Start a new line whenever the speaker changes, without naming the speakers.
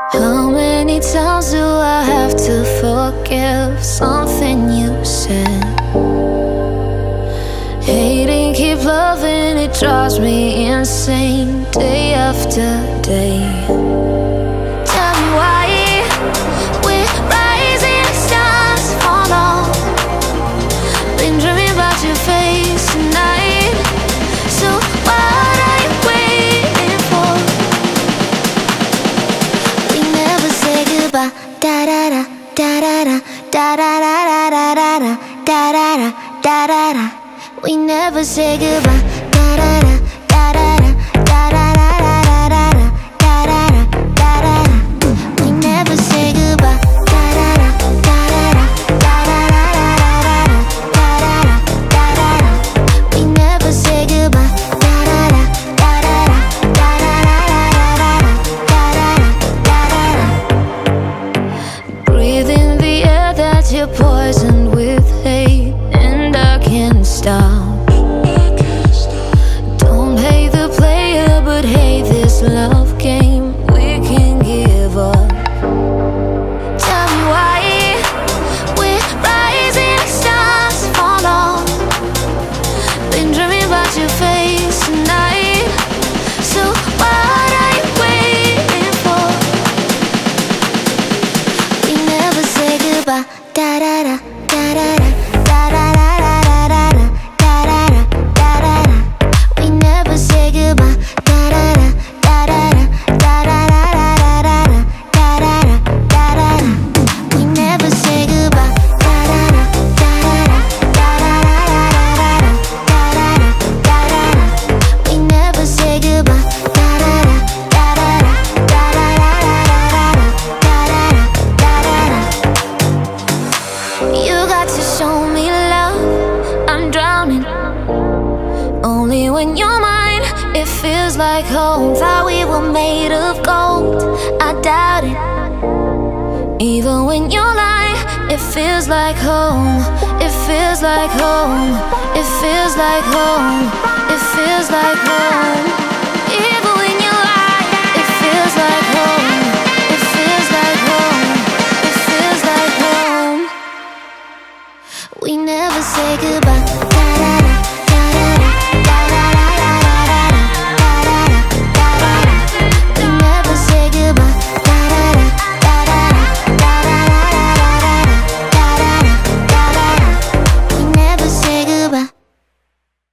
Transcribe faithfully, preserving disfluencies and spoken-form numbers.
How many times do I have to forgive something you said? Hating, keep loving, it drives me insane day after day. Tell me why we're rising stars fall off. Been dreaming about your face tonight. So what are you waiting for? We never say goodbye. Da da da da da da da da da da da da da da da da da. We never say goodbye. Da da da da da da da da da da da da da da da. We never say goodbye. Da da da da da da da da da da da. We never say goodbye. Da da da da da da da da da. Breathe in the air that you're poisoned with hate, and I can't stop. Don't hate the player, but hate this love game we can give up. Tell me why we're rising stars fall off. Been dreaming about your face tonight. So what are you waiting for? We never say goodbye. Da da da da da da. Show me love, I'm drowning. Only when you're mine, it feels like home. Thought we were made of gold, I doubt it. Even when you're lying, it feels like home. It feels like home. It feels like home. It feels like home.